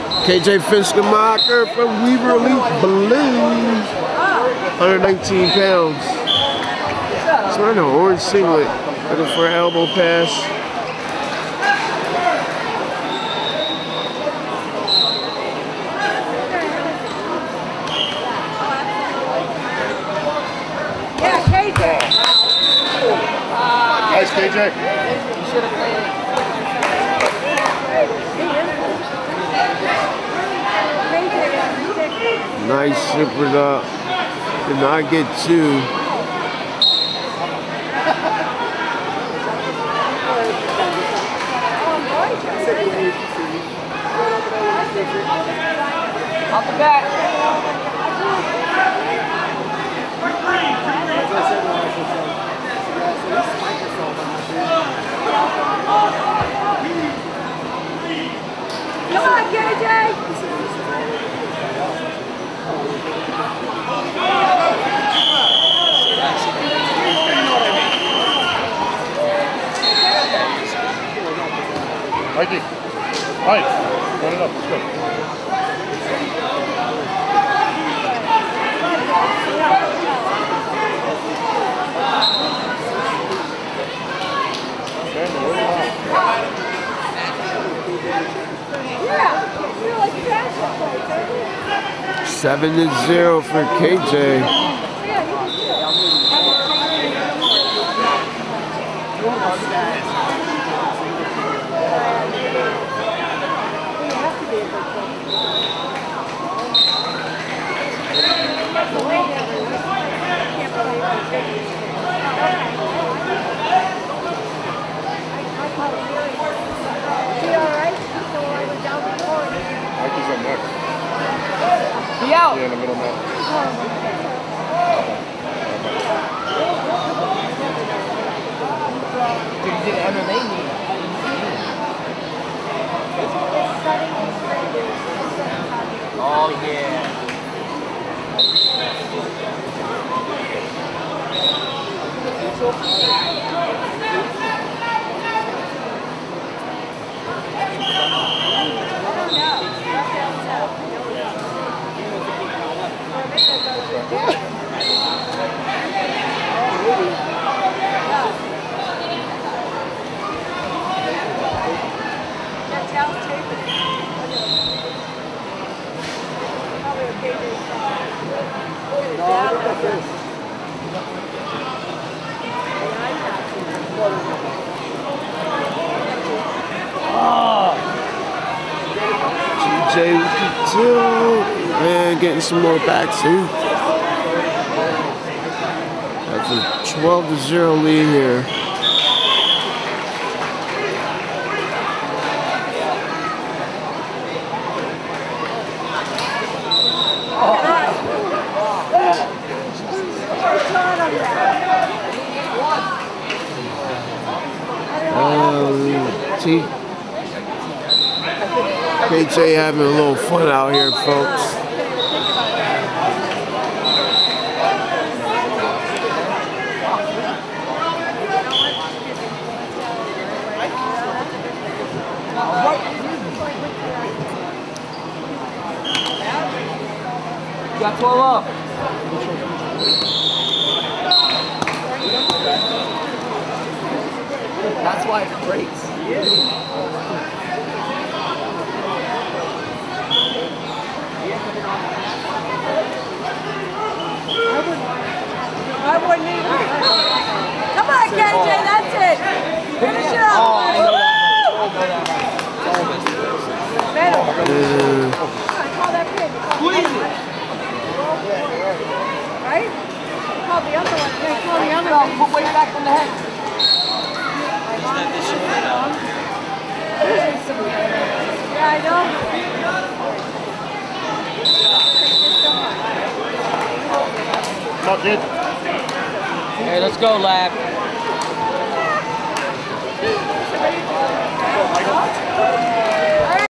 KJ Finskemacher from Weaver Elite Blues. 119 pounds. He's wearing an orange singlet. Looking for an elbow pass. Nice, KJ. Nice zippered up. Did not get two. Off the back. Come on, KJ! Mikey. Mike. Run it up. Let's go. Yeah. 7-0 for KJ. Mikey's up next. Be out. Yeah, in the middle now. Dude, you did MMA knee. Oh yeah. GJ Couture, and getting some more back too. That's a 12-0 lead here. KJ having a little fun out here, folks. You got 12 up. That's why it breaks. I wouldn't even. Come on, KJ, that's it. Finish it up. Oh, I know that. Call that pin. Squeeze it. Right? Call the other one. Yeah, call the other one. Put weight back on the head. Yeah, I know. Come on, kid. Hey, let's go, lad. Go, Michael.